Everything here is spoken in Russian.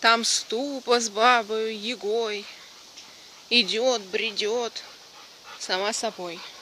Там ступа с бабою Егой идет, бредет сама собой.